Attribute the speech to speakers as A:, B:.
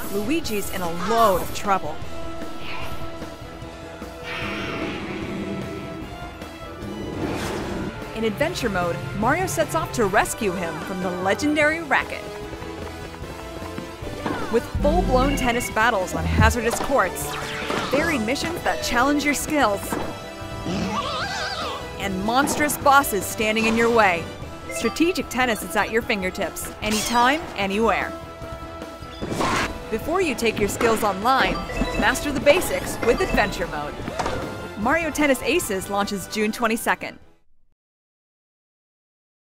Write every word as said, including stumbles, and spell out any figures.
A: Luigi's in a load of trouble. In adventure mode, Mario sets off to rescue him from the legendary racket. With full-blown tennis battles on hazardous courts, varied missions that challenge your skills, and monstrous bosses standing in your way, strategic tennis is at your fingertips, anytime, anywhere. Before you take your skills online, master the basics with adventure mode. Mario Tennis Aces launches June twenty-second.